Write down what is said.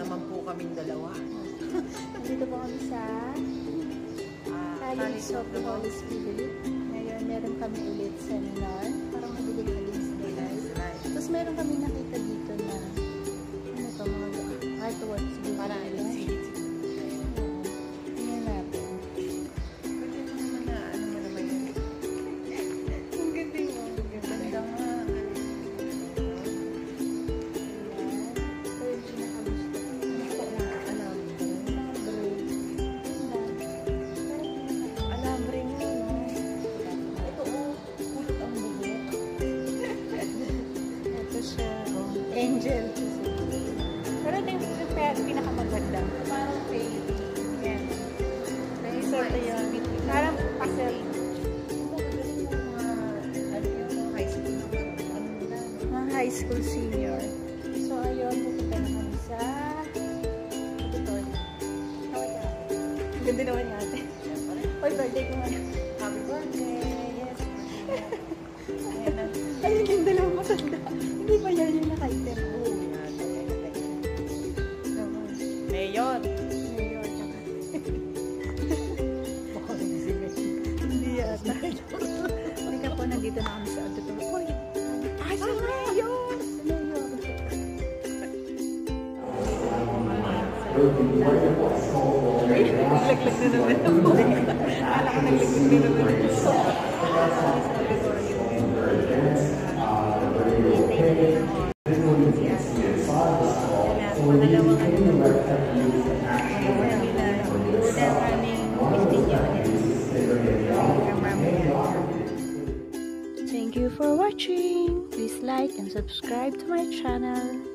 naman po kaming dalawa. Nandito po kami sa College of the Holy Spirit. Ngayon, meron kami ulit seminar. Parang madilig na din sa live. Tapos meron kami nakita dito na ano pa, mga artworks. Para tingnan natin. pwede naman na, ano mo naman yun. Ang ganda yun. Ganda nga. Ito yung pinakagusto ko. Gusto ko na, alambre nga, no? Ito, kulot ang buhok. Ito siya. Angel. Pero ito yung pinakamaganda. Parang fade. Yan. So, ito yun. Parang pastel. Mga high school senior. So, ayun. Pupunta na kami sa auditorium. Ganda naman yate. Oy, birthday ko nga. Happy birthday! Yes! Ayan na. Ay, yung dalawang matanda. Hindi pa yan yung naka-item. Mayor! Mayor, tsaka. Hindi yata. Halika po, nandito na kami sa auditorium. Uy! Ay, si Mayor! Si Mayor. Ay, naglaglag na naman ako. Akala ko naglaglag na naman. Thank you for watching. Please like and subscribe to my channel.